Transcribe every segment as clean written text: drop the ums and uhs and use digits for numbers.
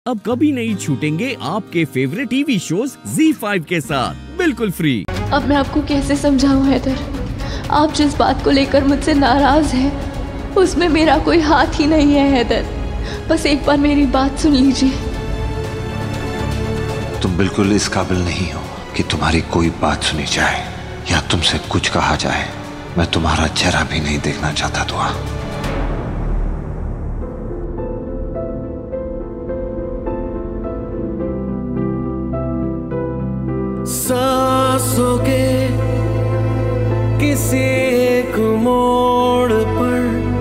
अब कभी नहीं छूटेंगे आपके फेवरेट टीवी शोज ZEE5 के साथ बिल्कुल फ्री। अब मैं आपको कैसे समझाऊं हैदर, आप जिस बात को लेकर मुझसे नाराज हैं उसमें मेरा कोई हाथ ही नहीं है हैदर। बस एक बार मेरी बात सुन लीजिए। तुम बिल्कुल इस काबिल नहीं हो कि तुम्हारी कोई बात सुनी जाए या तुमसे कुछ कहा जाए। मैं तुम्हारा चेहरा भी नहीं देखना चाहता दुआ। सांसों के किसी एक मोड़ पर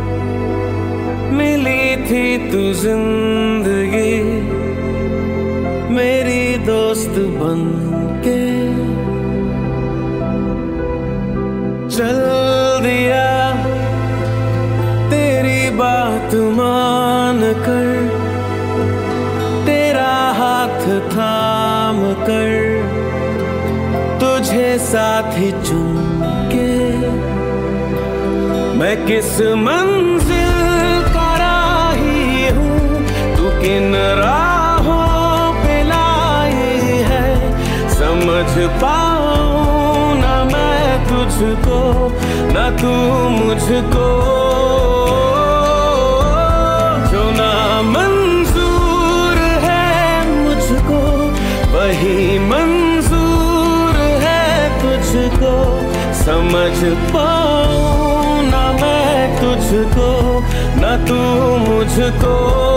मिली थी तू जिंदगी, मेरी दोस्त बन के चल दिया तेरी बात मान कर, तेरा हाथ थाम कर तुझे साथ ही चुन के मैं किस मंजिल का राही हूँ, तू किन राहों पे लाई है। समझ पाऊँ ना मैं तुझको ना तू मुझको, जो ना मंजूर है मुझको वही मंजूर है तुझको। समझ पाऊँ ना मैं तुझको ना तू मुझको।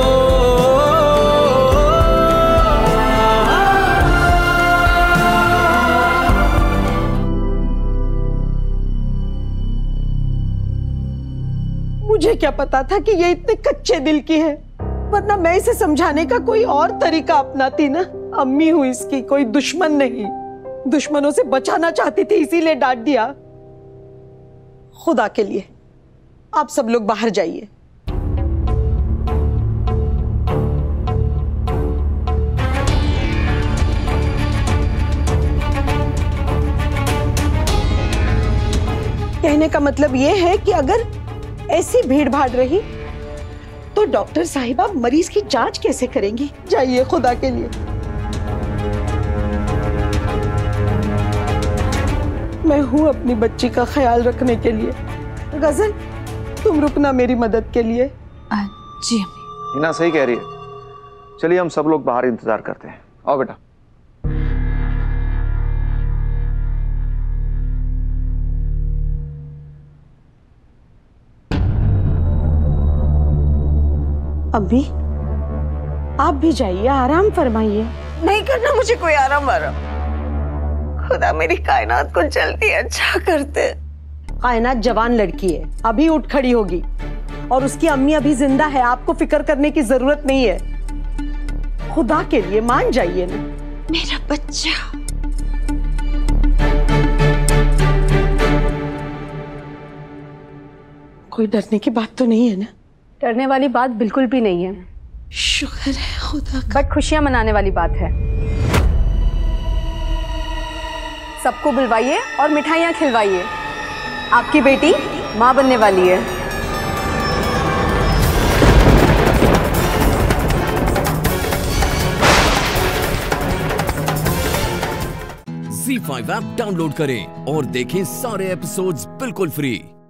मुझे क्या पता था कि ये इतने कच्चे दिल की है, वरना मैं इसे समझाने का कोई और तरीका अपनाती ना। अम्मी हूं इसकी, कोई दुश्मन नहीं। दुश्मनों से बचाना चाहती थी इसीलिए डांट दिया। खुदा के लिए आप सब लोग बाहर जाइए। कहने का मतलब यह है कि अगर ऐसी भीड़ भाड़ रही तो डॉक्टर साहिबा मरीज की जांच कैसे करेंगी? जाइए खुदा के लिए। मैं हूं अपनी बच्ची का ख्याल रखने के लिए। गजल तुम रुकना मेरी मदद के लिए। जी अम्मी। हिना सही कह रही है। चलिए हम सब लोग बाहर इंतजार करते हैं। आओ बेटा। अम्मी आप भी जाइए, आराम फरमाइए। नहीं करना मुझे कोई आराम वाराम। खुदा मेरी कायनात को जल्दी अच्छा करते। कायनात जवान लड़की है, अभी उठ खड़ी होगी और उसकी अम्मी अभी जिंदा है। आपको फिक्र करने की जरूरत नहीं है। खुदा के लिए मान जाइए ना। मेरा बच्चा। कोई डरने की बात तो नहीं है ना? डरने वाली बात बिल्कुल भी नहीं है। शुक्र है खुदा का। बट खुशियां मनाने वाली बात है। सबको बुलवाइए और मिठाइयाँ खिलवाइए। आपकी बेटी माँ बनने वाली है। ZEE5 ऐप डाउनलोड करें और देखें सारे एपिसोड्स बिल्कुल फ्री।